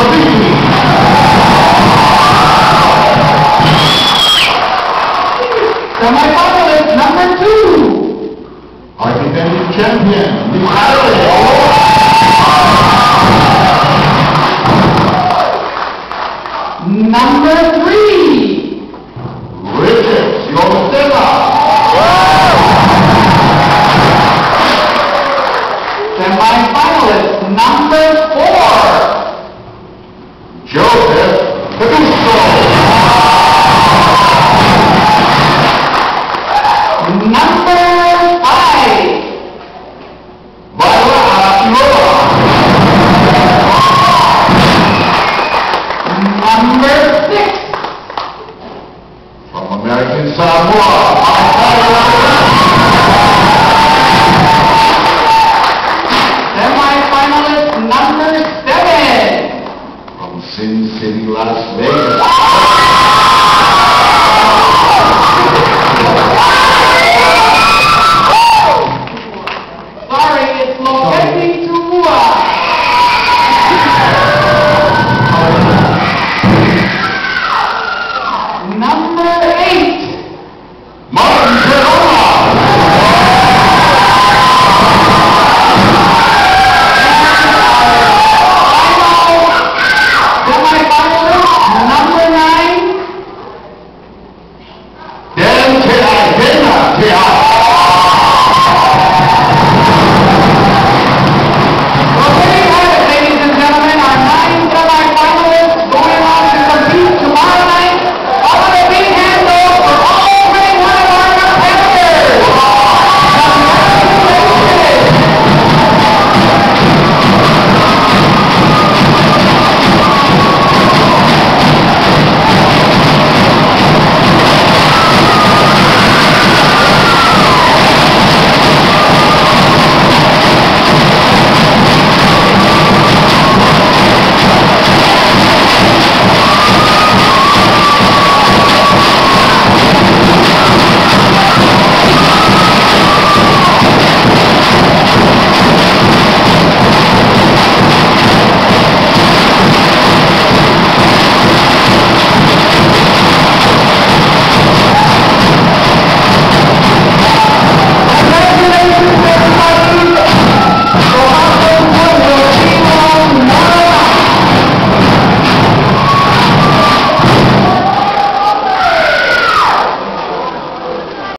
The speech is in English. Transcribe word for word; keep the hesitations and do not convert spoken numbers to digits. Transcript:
for victory. Semi-finalist number two. Our defending champion, Miss Harris. Number three. Richard, your Stella. Semi-finalist number four. Joseph Cadusto. Number five. Viola Aroa. Number six. From American Samoa, Semi-finalist number seven. from Sin City, Las Vegas. Sorry, it's locating to Mua.